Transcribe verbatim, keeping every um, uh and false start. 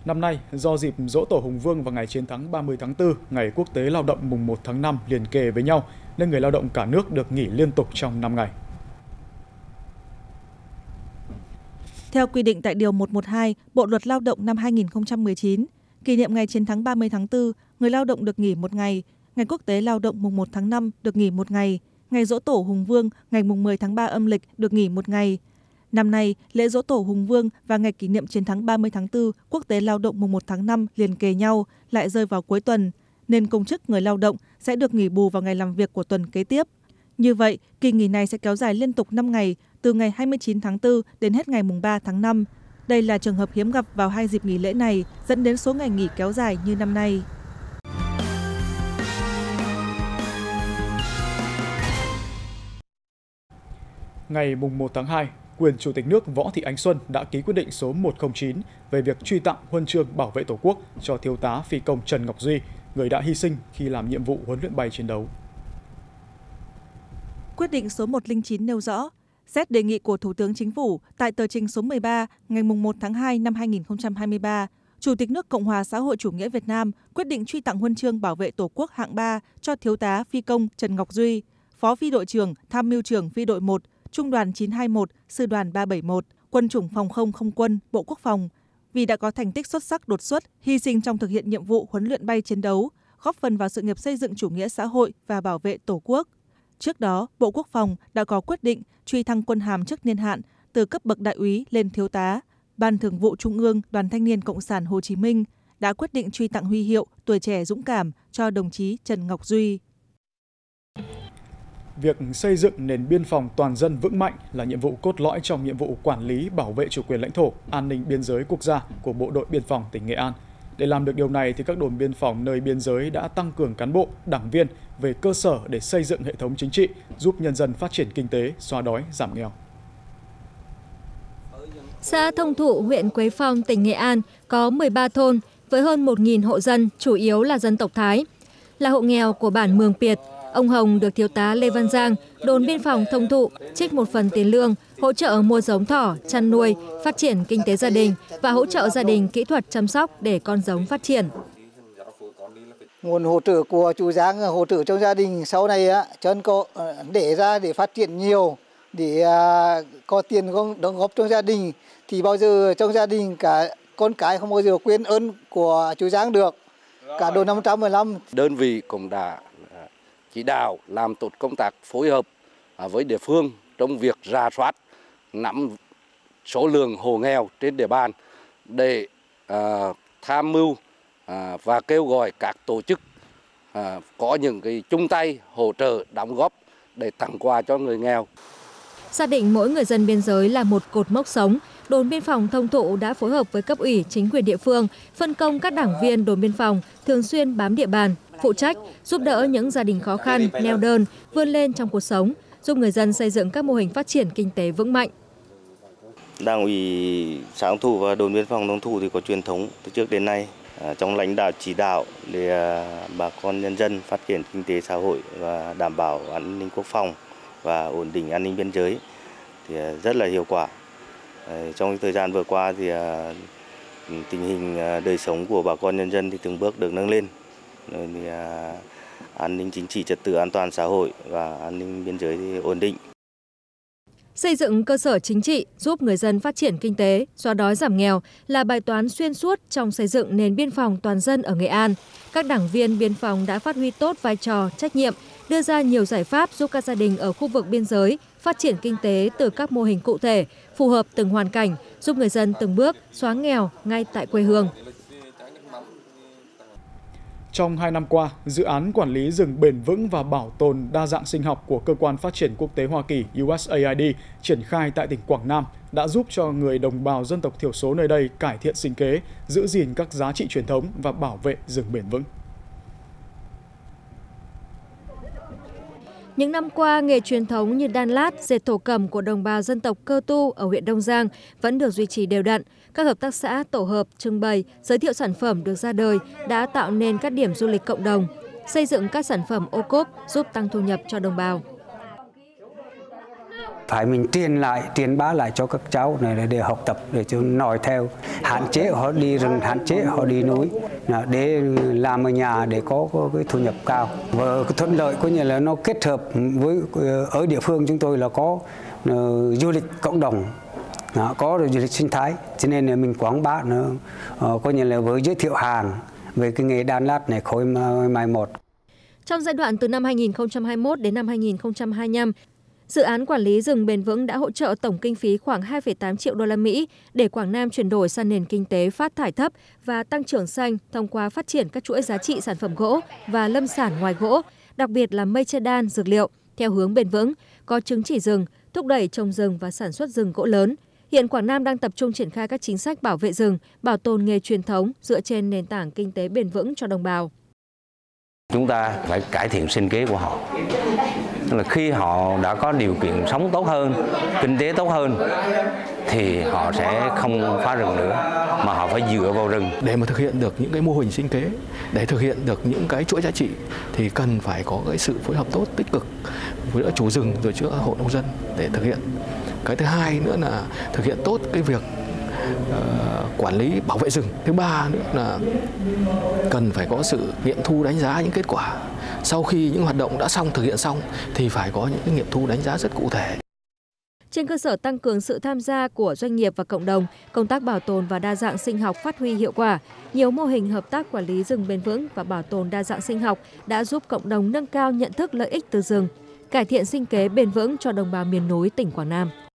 Năm nay, do dịp Giỗ Tổ Hùng Vương và ngày chiến thắng ba mươi tháng tư, ngày Quốc tế Lao động mùng một tháng năm liền kề với nhau, nên người lao động cả nước được nghỉ liên tục trong năm ngày. Theo quy định tại Điều một trăm mười hai Bộ Luật Lao động năm hai nghìn không trăm mười chín, kỷ niệm ngày chiến thắng ba mươi tháng tư, người lao động được nghỉ một ngày, ngày Quốc tế Lao động mùng một tháng năm được nghỉ một ngày, ngày Giỗ Tổ Hùng Vương ngày mùng mười tháng ba âm lịch được nghỉ một ngày. Năm nay, lễ Giỗ Tổ Hùng Vương và ngày kỷ niệm chiến thắng ba mươi tháng tư, Quốc tế Lao động mùng một tháng năm liền kề nhau, lại rơi vào cuối tuần, nên công chức người lao động sẽ được nghỉ bù vào ngày làm việc của tuần kế tiếp. Như vậy, kỳ nghỉ này sẽ kéo dài liên tục năm ngày, từ ngày hai mươi chín tháng tư đến hết ngày mùng ba tháng năm. Đây là trường hợp hiếm gặp vào hai dịp nghỉ lễ này, dẫn đến số ngày nghỉ kéo dài như năm nay. Ngày mùng một tháng hai, quyền Chủ tịch nước Võ Thị Ánh Xuân đã ký quyết định số một không chín về việc truy tặng huân chương bảo vệ Tổ quốc cho thiếu tá phi công Trần Ngọc Duy, người đã hy sinh khi làm nhiệm vụ huấn luyện bay chiến đấu. Quyết định số một không chín nêu rõ, xét đề nghị của Thủ tướng Chính phủ tại tờ trình số mười ba ngày mùng một tháng hai năm hai nghìn không trăm hai mươi ba, Chủ tịch nước Cộng hòa xã hội chủ nghĩa Việt Nam quyết định truy tặng huân chương bảo vệ Tổ quốc hạng ba cho thiếu tá phi công Trần Ngọc Duy, Phó Phi đội trưởng, Tham mưu trưởng Phi đội một, Trung đoàn chín hai mốt, Sư đoàn ba bảy mốt, Quân chủng Phòng không Không quân, Bộ Quốc phòng, vì đã có thành tích xuất sắc đột xuất, hy sinh trong thực hiện nhiệm vụ huấn luyện bay chiến đấu, góp phần vào sự nghiệp xây dựng chủ nghĩa xã hội và bảo vệ Tổ quốc. Trước đó, Bộ Quốc phòng đã có quyết định truy thăng quân hàm trước niên hạn từ cấp bậc đại úy lên thiếu tá. Ban Thường vụ Trung ương Đoàn Thanh niên Cộng sản Hồ Chí Minh đã quyết định truy tặng huy hiệu Tuổi trẻ dũng cảm cho đồng chí Trần Ngọc Duy. Việc xây dựng nền biên phòng toàn dân vững mạnh là nhiệm vụ cốt lõi trong nhiệm vụ quản lý, bảo vệ chủ quyền lãnh thổ, an ninh biên giới quốc gia của Bộ đội Biên phòng tỉnh Nghệ An. Để làm được điều này, thì các đồn biên phòng nơi biên giới đã tăng cường cán bộ, đảng viên về cơ sở để xây dựng hệ thống chính trị, giúp nhân dân phát triển kinh tế, xóa đói, giảm nghèo. Xã Thông Thụ, huyện Quế Phong, tỉnh Nghệ An có mười ba thôn với hơn một nghìn hộ dân, chủ yếu là dân tộc Thái. Là hộ nghèo của bản Mường Piệt, ông Hồng được thiếu tá Lê Văn Giang, đồn biên phòng Thông Thụ trích một phần tiền lương, hỗ trợ mua giống thỏ, chăn nuôi, phát triển kinh tế gia đình và hỗ trợ gia đình kỹ thuật chăm sóc để con giống phát triển. Nguồn hỗ trợ của chú Giang hỗ trợ trong gia đình sau này á, chân có để ra để phát triển nhiều, để có tiền đóng góp trong gia đình, thì bao giờ trong gia đình cả con cái không bao giờ quên ơn của chú Giang được. Cả đồn năm trăm mười lăm. Đơn vị cũng đã chỉ đạo làm tốt công tác phối hợp với địa phương trong việc rà soát, nắm số lượng hộ nghèo trên địa bàn để uh, tham mưu uh, và kêu gọi các tổ chức uh, có những cái chung tay hỗ trợ đóng góp để tặng quà cho người nghèo. Xác định mỗi người dân biên giới là một cột mốc sống, đồn biên phòng Thông Thụ đã phối hợp với cấp ủy chính quyền địa phương, phân công các đảng viên đồn biên phòng thường xuyên bám địa bàn, phụ trách, giúp đỡ những gia đình khó khăn, neo đơn, vươn lên trong cuộc sống, giúp người dân xây dựng các mô hình phát triển kinh tế vững mạnh. Đảng ủy xã Thông Thụ và đồn biên phòng Thông Thụ thì có truyền thống từ trước đến nay trong lãnh đạo chỉ đạo để bà con nhân dân phát triển kinh tế xã hội và đảm bảo an ninh quốc phòng và ổn định an ninh biên giới thì rất là hiệu quả. Trong thời gian vừa qua thì tình hình đời sống của bà con nhân dân thì từng bước được nâng lên. Thì an ninh chính trị, trật tự an toàn xã hội và an ninh biên giới thì ổn định. Xây dựng cơ sở chính trị giúp người dân phát triển kinh tế, xóa đói giảm nghèo là bài toán xuyên suốt trong xây dựng nền biên phòng toàn dân ở Nghệ An. Các đảng viên biên phòng đã phát huy tốt vai trò, trách nhiệm, đưa ra nhiều giải pháp giúp các gia đình ở khu vực biên giới phát triển kinh tế từ các mô hình cụ thể, phù hợp từng hoàn cảnh, giúp người dân từng bước xóa nghèo ngay tại quê hương. Trong hai năm qua, dự án quản lý rừng bền vững và bảo tồn đa dạng sinh học của Cơ quan Phát triển Quốc tế Hoa Kỳ U S A I D triển khai tại tỉnh Quảng Nam đã giúp cho người đồng bào dân tộc thiểu số nơi đây cải thiện sinh kế, giữ gìn các giá trị truyền thống và bảo vệ rừng bền vững. Những năm qua, nghề truyền thống như đan lát, dệt thổ cẩm của đồng bào dân tộc Cơ Tu ở huyện Đông Giang vẫn được duy trì đều đặn. Các hợp tác xã tổ hợp, trưng bày, giới thiệu sản phẩm được ra đời đã tạo nên các điểm du lịch cộng đồng, xây dựng các sản phẩm ô cốp giúp tăng thu nhập cho đồng bào. Phải mình truyền lại, truyền bá lại cho các cháu này để học tập, để cho nói theo, hạn chế họ đi rừng, hạn chế họ đi núi, để làm ở nhà để có, có cái thu nhập cao. Và cái thuận lợi có nghĩa là nó kết hợp với ở địa phương chúng tôi là có uh, du lịch cộng đồng, uh, có du lịch sinh thái, cho nên là mình quảng bá nó uh, có nghĩa là với giới thiệu hàng về cái nghề đan lát này khối mai một. Trong giai đoạn từ năm hai nghìn không trăm hai mươi mốt đến năm hai nghìn không trăm hai mươi lăm, dự án quản lý rừng bền vững đã hỗ trợ tổng kinh phí khoảng hai phẩy tám triệu đô la Mỹ để Quảng Nam chuyển đổi sang nền kinh tế phát thải thấp và tăng trưởng xanh thông qua phát triển các chuỗi giá trị sản phẩm gỗ và lâm sản ngoài gỗ, đặc biệt là mây che đan, dược liệu, theo hướng bền vững, có chứng chỉ rừng, thúc đẩy trồng rừng và sản xuất rừng gỗ lớn. Hiện Quảng Nam đang tập trung triển khai các chính sách bảo vệ rừng, bảo tồn nghề truyền thống dựa trên nền tảng kinh tế bền vững cho đồng bào. Chúng ta phải cải thiện sinh kế của họ. Tức là khi họ đã có điều kiện sống tốt hơn, kinh tế tốt hơn, thì họ sẽ không phá rừng nữa, mà họ phải dựa vào rừng. Để mà thực hiện được những cái mô hình sinh kế, để thực hiện được những cái chuỗi giá trị, thì cần phải có cái sự phối hợp tốt, tích cực với chủ rừng rồi giữa hộ nông dân để thực hiện. Cái thứ hai nữa là thực hiện tốt cái việc uh, quản lý bảo vệ rừng. Thứ ba nữa là cần phải có sự nghiệm thu đánh giá những kết quả. Sau khi những hoạt động đã xong, thực hiện xong thì phải có những cái nghiệm thu đánh giá rất cụ thể. Trên cơ sở tăng cường sự tham gia của doanh nghiệp và cộng đồng, công tác bảo tồn và đa dạng sinh học phát huy hiệu quả. Nhiều mô hình hợp tác quản lý rừng bền vững và bảo tồn đa dạng sinh học đã giúp cộng đồng nâng cao nhận thức lợi ích từ rừng, cải thiện sinh kế bền vững cho đồng bào miền núi tỉnh Quảng Nam.